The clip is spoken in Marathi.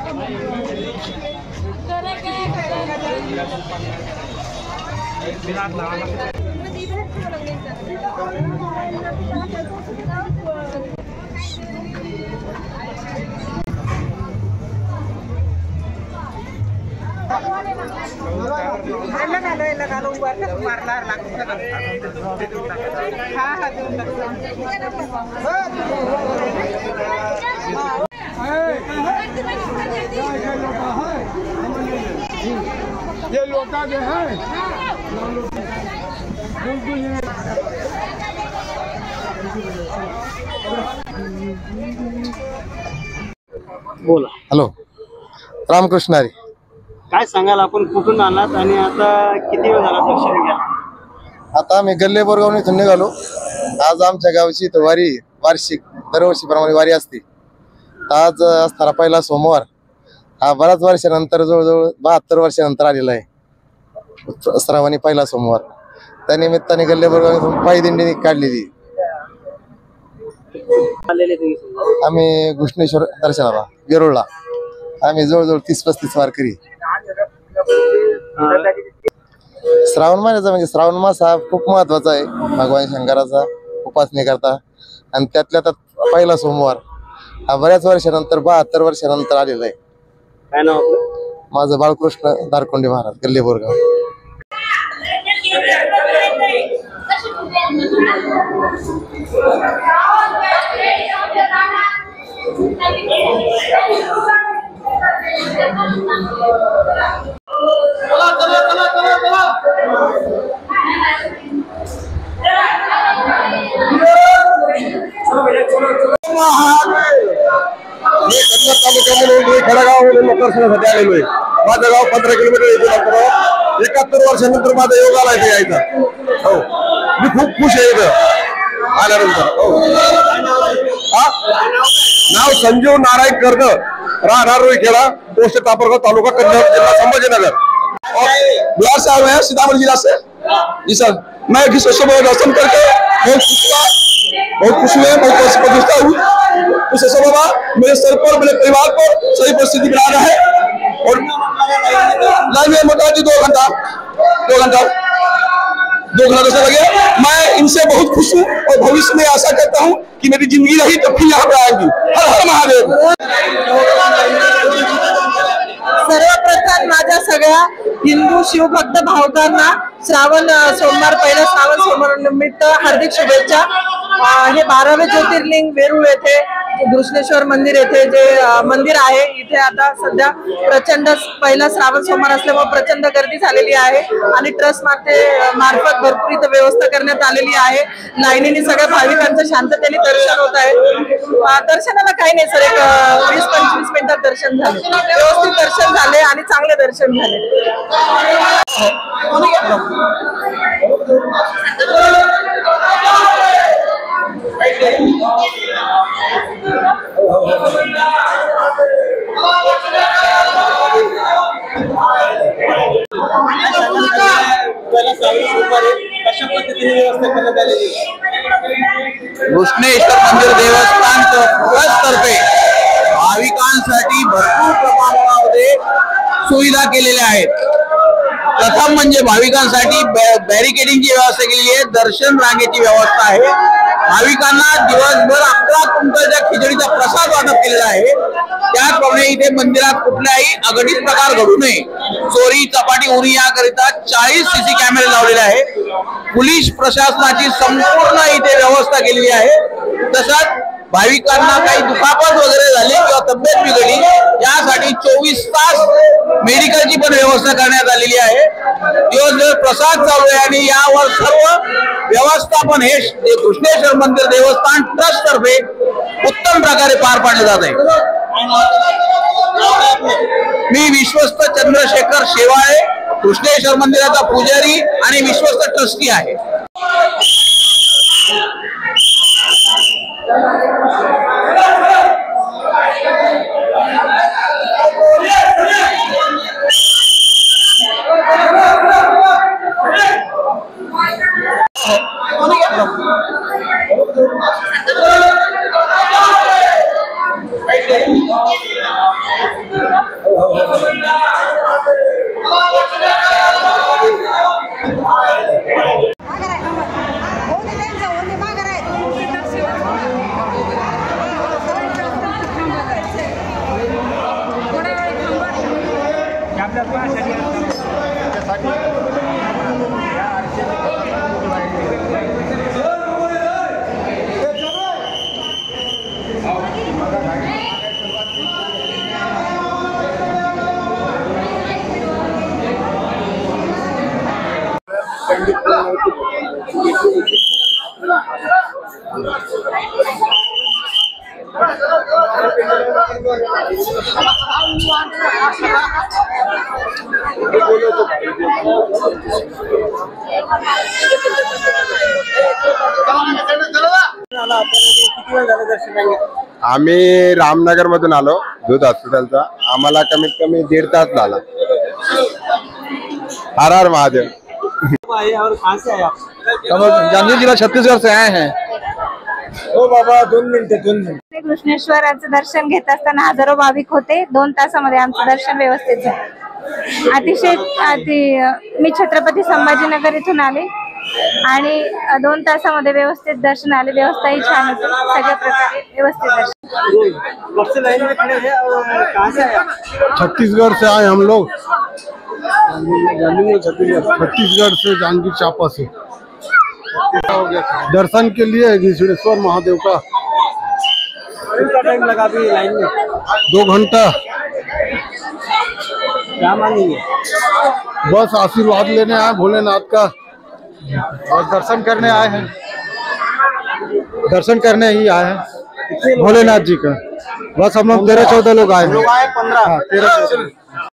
ये लोटा जो है बोला। हॅलो, रामकृष्ण हरी। काय सांगाल, आपण कुठून आलात आणि आता किती वेळ झाला दर्शन घ्या? आता आम्ही गल्ले बोरगाव इथून निघालो। आज आमच्या गावची वारी वार्षिक दरवर्षीप्रमाणे वारी असते। आज असणारा पहिला सोमवार हा बऱ्याच वर्षानंतर जवळजवळ 72 वर्षानंतर आलेला आहे। श्रावणी पहिला सोमवार, त्या निमित्ताने गल्ले बोरगाव इथून पायी दिंडी काढलेली। आम्ही घृष्णेश्वर दर्शनाला वेरूळला आम्ही जवळजवळ 30-35 वारकरी। श्रावण महिन्याचा म्हणजे श्रावण मास हा खूप महत्वाचा आहे भगवान शंकराचा उपासनेकरता, आणि त्यातल्या त्यात पहिला सोमवार हा बऱ्याच वर्षानंतर 72 वर्षानंतर आलेला आहे। काय नाव आपलं? माझं बाळकृष्ण दारकोंडे महाराज, गल्ले बोरगाव। खेडेगाववरून दर्शनासाठी आलेलो आहे। माझं गाव 15 किलोमीटर इथून अंतरावर। 71 वर्षानंतर माझा योग आलाय ते यायचा। हो, मी खूप खुश आहे इथं आल्यानंतर। हो, नाव संजीव नारायण कर्द, राहणार रोईखेड़ा, पोस्ट टापरगांव, तालुका कन्नौज, जिला संभाजीनगर। बिहार से आए हैं, सीतामढ़ी जिला से। जी सर, मैं दर्शन करके बहुत खुश हुए, बहुत संतुष्ट हुई। उस बाबा मेरे सर पर, मेरे परिवार पर सही परिस्थिति बना रहा है। और लाइन में मोटामोटी 2 घंटा दर्शन लगे। मैं इनसे बहुत खुश हूँ और भविष्य में आशा करता हूँ कि मेरी जिंदगी रही तब भी यहाँ पर आएंगी। हर हर महादेव। सर्वप्रथम माझ्या सगळ्या हिंदू शिवभक्त भावकांना श्रावण सोमवार, पहिला श्रावण सोमवार निमित्त हार्दिक शुभेच्छा। हे 12वे ज्योतिर्लिंग वेरूळ येथे घृष्णेश्वर मंदिर येथे जे मंदिर आहे, इथे आता सध्या प्रचंड पहिला श्रावण सोमवार असल्यामुळे प्रचंड गर्दी झालेली आहे आणि ट्रस्ट मार्फत भरपूर इथे व्यवस्था करण्यात आलेली आहे। लाईनीने सगळ्या भाविकांचं शांततेने दर्शन होत आहे। दर्शनाला काही नाही सर, एक 20-25 मिनिटात दर्शन झाले, व्यवस्थित दर्शन झाले आणि चांगले दर्शन झाले। घृष्णेश्वर मंदिर देवस्थान ट्रस्ट तर्फे भाविकांसाठी भरपूर प्रमाणामध्ये सुविधा केलेल्या आहेत। प्रथम म्हणजे भाविकांसाठी बॅरिकेडिंगची व्यवस्था केलेली आहे, दर्शन रांगेची व्यवस्था आहे। भाविकांना दिवसभर 11 क्विंटलच्या खिचडीचा प्रसाद वाटप केलेला आहे। त्याचप्रमाणे इथे मंदिरात कुठलाही अघटित प्रकार घडू नये, चोरी चपाटी उरी याकरिता 40 CC कॅमेरे लावलेले आहे। पोलीस प्रशासनाची संपूर्ण इथे व्यवस्था केलेली आहे। तसंच भाविकांना काही दुखापत वगैरे झाली किंवा तब्येत बिघडली यासाठी 24 तास मेडिकलची पण व्यवस्था करण्यात आलेली आहे। दिवसभर प्रसाद चालू आहे आणि यावर सर्व व्यवस्थापन हे घृष्णेश्वर मंदिर देवस्थान ट्रस्ट तर्फे उत्तम प्रकारे पार पाडले जात आहे। मी विश्वस्त चंद्रशेखर शेवाळे, घृष्णेश्वर मंदिराचा पुजारी आणि विश्वस्त ट्रस्टी आहे। Thank you. आम्ही रामनगर मधून आलो दूध हॉस्पिटलचा. आम्हाला कमीत कमी 1.5 तास झाला. हर हर महादेव. और कहाँ से आए आप? जामनेर जिला छत्तीसगढ़ से आए हैं. हो बाबा 2 मिनिटं. कृष्णेश्वराचं दर्शन घेत असताना हजारो भाविक होते. 2 तासामध्ये आमचं दर्शन व्यवस्थित झालं. मी छत्रपती संभाजीनगर इथून आले आणि 2 तासामध्ये व्यवस्थित दर्शन आले. व्यवस्थाही छान होती. सगळ्या प्रकारे व्यवस्थित दर्शन. कब से लाइन में खड़े हैं और कहाँ से आए आप? छत्तीसगढ़ से आए हम लोग. छत्तीसगढ़ से जांजगीर चांपा से दर्शन के लिए घिसड़ेश्वर महादेव का. कितना टाइम लगा अभी लाइन में? 2 घंटा. क्या मांगेंगे? बस आशीर्वाद लेने आए भोलेनाथ का और दर्शन करने आए हैं. दर्शन करने ही आए हैं भोलेनाथ जी का. बस हम लोग 13-14 लोग आए हैं. 15. 13-14.